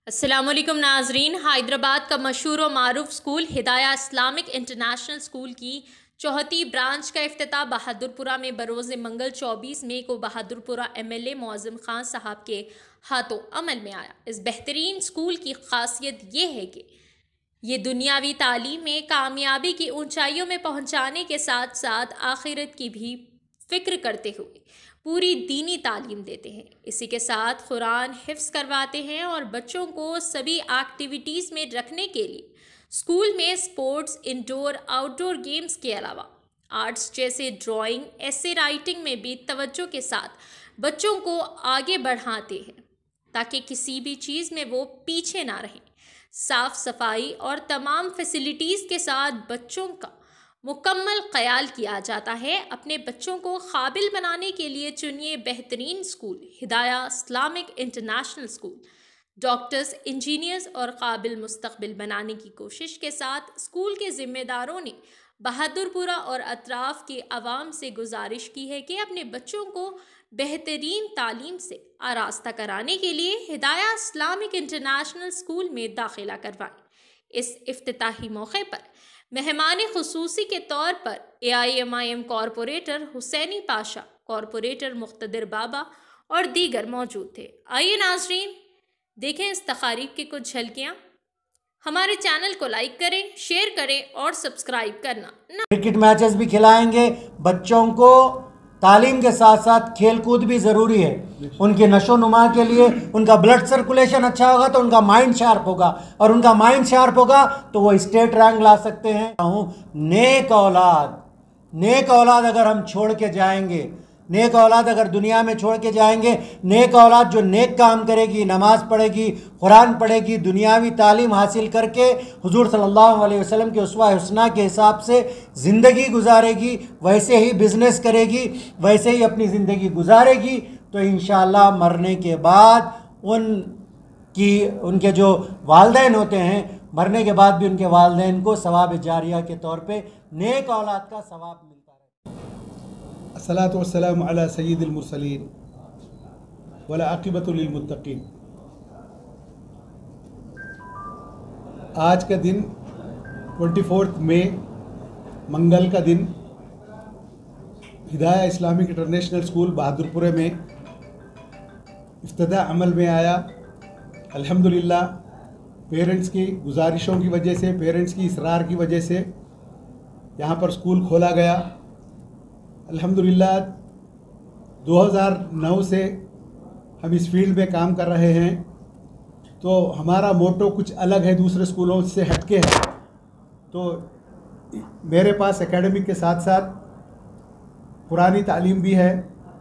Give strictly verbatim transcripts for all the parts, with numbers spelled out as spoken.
अस्सलामुअलैकुम नाजरीन। हैदराबाद का मशहूर व मारूफ school Hidaya Islamic international school की चौहती ब्रांच का इफ्तिताह बहादुरपुरा में बरोज़ मंगल चौबीस मई को Bahadurpura M L A Muazzam Khan साहब के हाथों अमल में आया। इस बेहतरीन स्कूल की खासियत ये है कि ये दुनियावी तालीम में कामयाबी की ऊंचाइयों में पहुंचाने के साथ साथ आखिरत की भी फ़िक्र करते हुए पूरी दीनी तालीम देते हैं। इसी के साथ कुरान हिफ्ज़ करवाते हैं और बच्चों को सभी एक्टिविटीज़ में रखने के लिए स्कूल में स्पोर्ट्स, इंडोर आउटडोर गेम्स के अलावा आर्ट्स जैसे ड्राइंग, एसे राइटिंग में भी तवज्जो के साथ बच्चों को आगे बढ़ाते हैं ताकि किसी भी चीज़ में वो पीछे ना रहें। साफ़ सफाई और तमाम फैसिलिटीज़ के साथ बच्चों का मुकम्मल ख्याल किया जाता है। अपने बच्चों को काबिल बनाने के लिए चुनिए बेहतरीन school Hidaya Islamic international school. Doctors, engineers और काबिल मुस्तकबिल बनाने की कोशिश के साथ स्कूल के ज़िम्मेदारों ने बहादुरपुरा और अतराफ़ के अवाम से गुजारिश की है कि अपने बच्चों को बेहतरीन तालीम से आरास्ता कराने के लिए हिदाया इस्लामिक इंटरनेशनल स्कूल में दाखिला करवाएं। इस इफ्तिताही मौके पर मेहमान खुसूसी के तौर पर A I M I M corporator Husaini Pasha, corporator Muqtadir Baba और दीगर मौजूद थे। आइए नाजरीन देखें इस तकारीब की कुछ झलकियाँ। हमारे चैनल को लाइक करें, शेयर करें और सब्सक्राइब करना ना। क्रिकेट मैचेस भी खिलाएंगे। बच्चों को तालीम के साथ साथ खेल कूद भी ज़रूरी है। उनके नशो नुमा के लिए उनका ब्लड सर्कुलेशन अच्छा होगा तो उनका माइंड शार्प होगा, और उनका माइंड शार्प होगा तो वो स्टेट रैंक ला सकते हैं। नेक औलाद, नेक औलाद अगर हम छोड़ के जाएंगे, नेक औलाद अगर दुनिया में छोड़ के जाएंगे, नेक औलाद जो नेक काम करेगी, नमाज पढ़ेगी, कुरान पढ़ेगी, दुनियावी तालीम हासिल करके हुजूर सल्लल्लाहु अलैहि वसल्लम के उस्वा हुस्ना के हिसाब से ज़िंदगी गुजारेगी, वैसे ही बिज़नेस करेगी, वैसे ही अपनी ज़िंदगी गुजारेगी, तो इंशाअल्लाह मरने के बाद उन की उनके जो वालिदैन होते हैं, मरने के बाद भी उनके वालिदैन को सवाब जारिया के तौर पे नेक औलाद का सवाब मिलता है। अस्सलातु वस्सलामु अला सय्यिदिल मुरसलीन वला आक़िबतु लिल मुत्तक़ीन। आज का दिन चौबीस मई मंगल का दिन हिदाया इस्लामिक इंटरनेशनल स्कूल बहादुरपुरे में इफ्तिताह अमल में आया। अल्हम्दुलिल्लाह पेरेंट्स की गुजारिशों की वजह से, पेरेंट्स की इसरार की वजह से यहाँ पर स्कूल खोला गया। अल्हम्दुलिल्लाह दो हज़ार नौ से हम इस फील्ड में काम कर रहे हैं, तो हमारा मोटो कुछ अलग है, दूसरे स्कूलों से हटके है। तो मेरे पास एकेडमिक के साथ साथ पुरानी तालीम भी है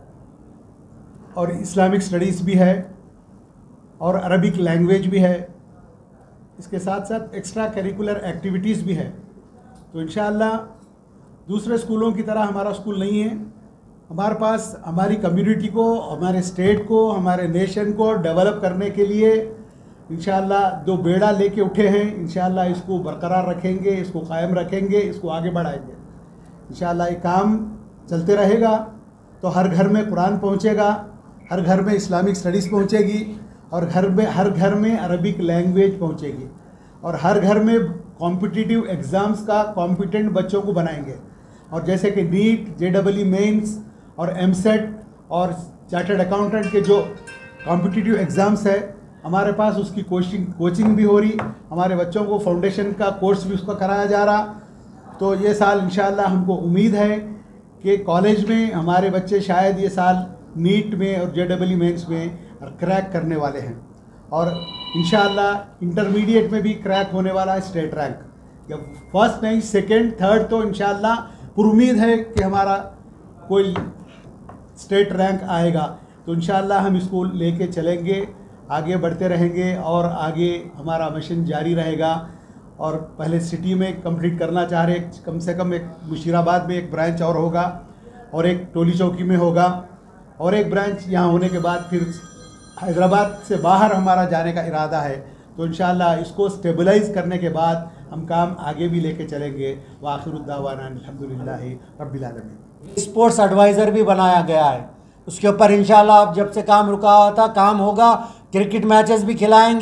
और इस्लामिक स्टडीज़ भी है और अरबिक लैंग्वेज भी है। इसके साथ साथ एक्स्ट्रा करिकुलर एक्टिविटीज़ भी है। तो इंशाअल्लाह दूसरे स्कूलों की तरह हमारा स्कूल नहीं है। हमारे पास हमारी कम्युनिटी को, हमारे स्टेट को, हमारे नेशन को डेवलप करने के लिए इंशाअल्लाह दो बेड़ा लेके उठे हैं। इंशाअल्लाह इसको बरकरार रखेंगे, इसको कायम रखेंगे, इसको आगे बढ़ाएंगे। इंशाअल्लाह ये काम चलते रहेगा तो हर घर में कुरान पहुँचेगा, हर घर में इस्लामिक स्टडीज़ पहुँचेगी, और घर में हर घर में अरबिक लैंग्वेज पहुँचेगी, और हर घर में कॉम्पिटिटिव एग्ज़ाम्स का कॉम्पिटेंट बच्चों को बनाएंगे। और जैसे कि NEET, J double E mains और एम सेट और चार्टर्ड अकाउंटेंट के जो कॉम्पिटिटिव एग्ज़ाम्स है, हमारे पास उसकी कोचिंग कोचिंग भी हो रही। हमारे बच्चों को फाउंडेशन का कोर्स भी उसका कराया जा रहा। तो ये साल इंशाअल्लाह हमको उम्मीद है कि कॉलेज में हमारे बच्चे शायद ये साल नीट में और जे डबल ई मेंस में क्रैक करने वाले हैं, और इंशाअल्लाह इंटरमीडिएट में भी क्रैक होने वाला है स्टेट रैंक। या फर्स्ट नहीं, सेकंड, थर्ड, तो इंशाअल्लाह पूरी उम्मीद है कि हमारा कोई स्टेट रैंक आएगा। तो इंशाअल्लाह हम इसको लेके चलेंगे, आगे बढ़ते रहेंगे और आगे हमारा मिशन जारी रहेगा। और पहले सिटी में कंप्लीट करना चाह रहे, कम से कम एक मुशीराबाद में एक ब्रांच और होगा, और एक टोली चौकी में होगा, और एक ब्रांच यहाँ होने के बाद फिर हैदराबाद से बाहर हमारा जाने का इरादा है। तो इंशाअल्लाह इसको स्टेबलाइज़ करने के बाद हम काम आगे भी लेके चलेंगे। व आखिरुद्दावाना अल्हम्दुलिल्लाहि रब्बिल आलमीन। स्पोर्ट्स एडवाइज़र भी बनाया गया है, उसके ऊपर इंशाअल्लाह अब जब से काम रुका हुआ था काम होगा। क्रिकेट मैचेस भी खिलाएंगे,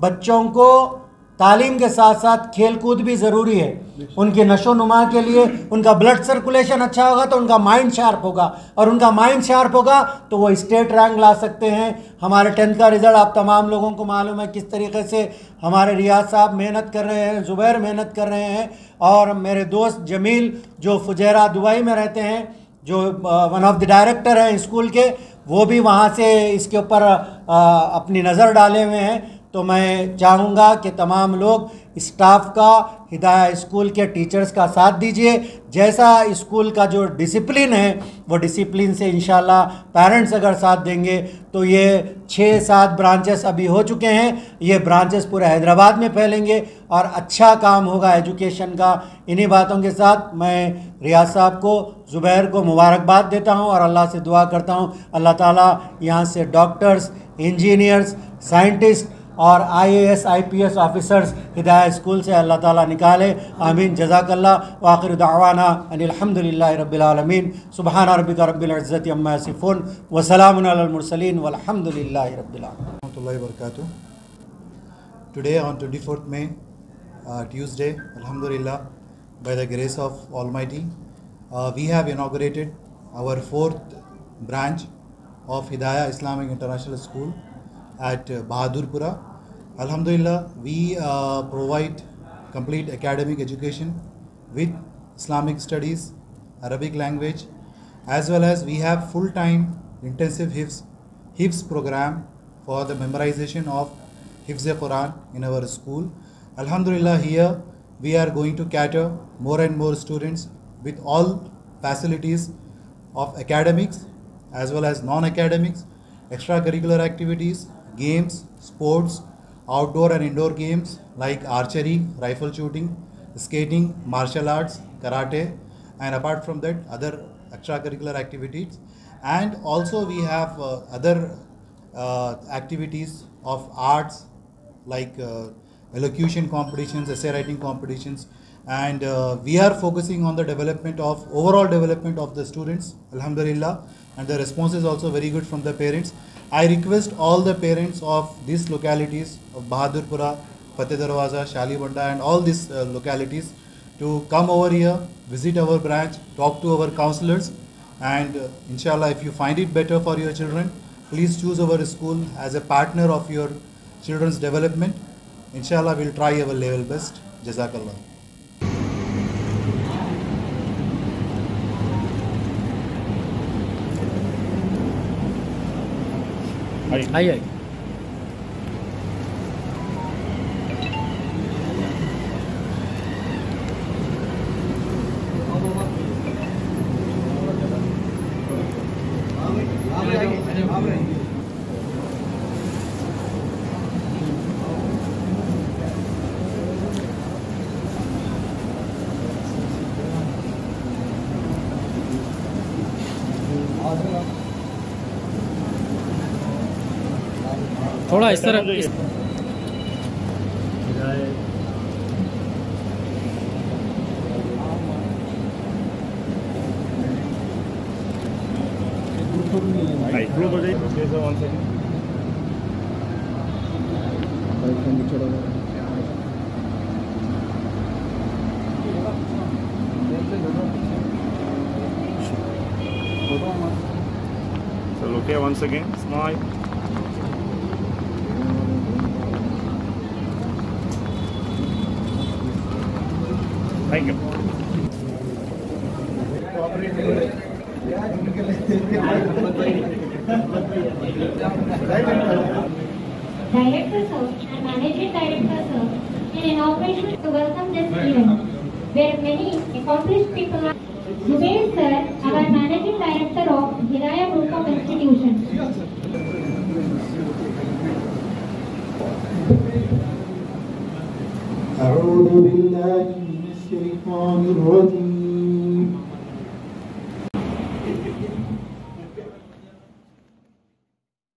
बच्चों को तालीम के साथ साथ खेल कूद भी ज़रूरी है। उनकी नशो नुमा के लिए उनका ब्लड सर्कुलेशन अच्छा होगा तो उनका माइंड शार्प होगा, और उनका माइंड शार्प होगा तो वो स्टेट रैंक ला सकते हैं। हमारे टेंथ का रिज़ल्ट आप तमाम लोगों को मालूम है किस तरीके से हमारे रियाज साहब मेहनत कर रहे हैं, ज़ुबैर मेहनत कर रहे हैं, और मेरे दोस्त जमील जो फुजैरा दुबई में रहते हैं, जो वन ऑफ द डायरेक्टर हैं स्कूल के, वो भी वहाँ से इसके ऊपर अपनी नज़र डाले हुए हैं। तो मैं चाहूँगा कि तमाम लोग स्टाफ का, हिदाया स्कूल के टीचर्स का साथ दीजिए। जैसा स्कूल का जो डिसिप्लिन है वो डिसिप्लिन से इंशाल्लाह पेरेंट्स अगर साथ देंगे तो ये छः सात ब्रांचेस अभी हो चुके हैं, ये ब्रांचेस पूरे हैदराबाद में फैलेंगे और अच्छा काम होगा एजुकेशन का। इन्हीं बातों के साथ मैं रियाज साहब को, ज़ुबैर को मुबारकबाद देता हूँ और अल्लाह से दुआ करता हूँ अल्लाह ताला यहाँ से डॉक्टर्स, इंजीनियर्स, साइंटिस्ट और I A S I P S officers Hidaya school से अल्लाह ताला निकाले। आमीन। जज़ाकल्लाह। व आखिर दावाना अनिल हम्दुलिल्लाहि रब्बिल आलमीन। सुब्हान रब्बिका रब्बिल इज़्ज़ति अम्मा यसिफून व सलामुन अलल मुरसलीन वल्हम्दुलिल्लाहि रब्बिल आलमीन। Warahmatullahi wabarakatuh. Today on twenty-fourth May, uh, Tuesday, Alhamdulillah, by the grace of Almighty, uh, we have inaugurated our fourth branch of Hidayah Islamic International School at uh, Bahadurpura. Alhamdulillah, we uh, provide complete academic education with Islamic studies, Arabic language, as well as we have full-time intensive Hifz, Hifz program for the memorization of Hifz-e-Quran in our school. Alhamdulillah, here we are going to cater more and more students with all facilities of academics as well as non-academics, extracurricular activities, games, sports, outdoor and indoor games like archery, rifle shooting, skating, martial arts, karate, and apart from that other extracurricular activities. And also we have uh, other uh, activities of arts like uh, elocution competitions, essay writing competitions, and uh, we are focusing on the development of overall development of the students, Alhamdulillah, and the response is also very good from the parents. I request all the parents of these localities of Bahadurpura, Fateh Darwaza, Shalibanda, and all these uh, localities to come over here, visit our branch, talk to our counselors, and uh, inshallah, if you find it better for your children, please choose our school as a partner of your children's development. Inshallah, we'll try our level best. Jazakallah. Aye, aye. थोड़ा इस तरह इस... So okay, once again, smile. Thank you. Director sir and Managing Director sir in inauguration to welcome this event, where many accomplished people are. Zubair sir, our Managing Director of Hidayah Group of Institutions. أعوذ بالله من الشيطان الرجيم